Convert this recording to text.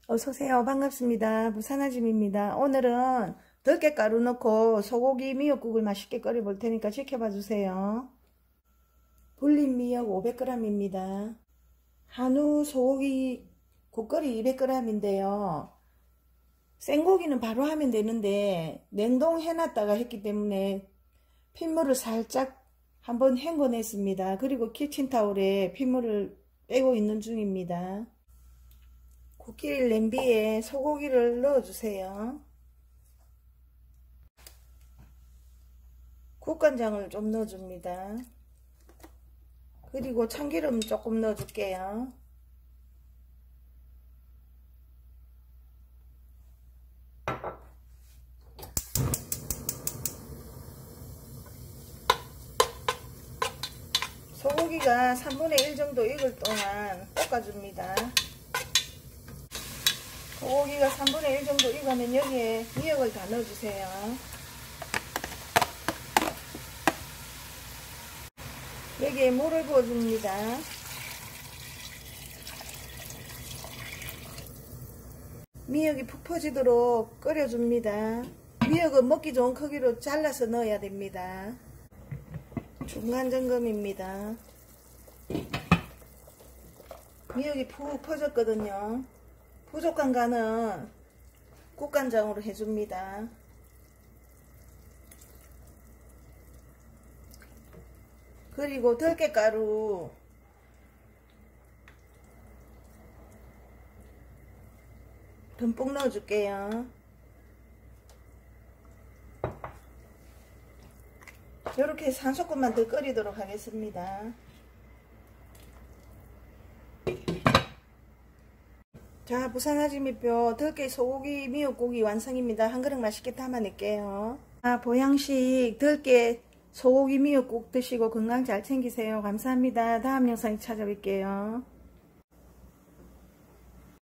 어서오세요. 반갑습니다. 부산아짐입니다. 오늘은 들깨가루 넣고 소고기 미역국을 맛있게 끓여 볼 테니까 지켜봐 주세요. 불린 미역 500g입니다. 한우 소고기 국거리 200g인데요. 생고기는 바로 하면 되는데 냉동해놨다가 했기 때문에 핏물을 살짝 한번 헹궈냈습니다. 그리고 키친타올에 핏물을 빼고 있는 중입니다. 국길 냄비에 소고기를 넣어주세요. 국간장을 좀 넣어줍니다. 그리고 참기름 조금 넣어줄게요. 소고기가 3분의 1 정도 익을 동안 볶아줍니다. 소고기가 3분의 1 정도 익으면 여기에 미역을 다 넣어주세요. 여기에 물을 부어줍니다. 미역이 푹 퍼지도록 끓여줍니다. 미역은 먹기 좋은 크기로 잘라서 넣어야 됩니다. 중간 점검입니다. 미역이 푹 퍼졌거든요. 부족한 간은 국간장으로 해줍니다. 그리고 들깨가루 듬뿍 넣어줄게요. 이렇게 3소금만 더 끓이도록 하겠습니다. 자, 부산아짐이뼈 들깨 소고기 미역국이 완성입니다. 한 그릇 맛있게 담아낼게요. 보양식 들깨 소고기 미역국 드시고 건강 잘 챙기세요. 감사합니다. 다음 영상에 찾아뵐게요.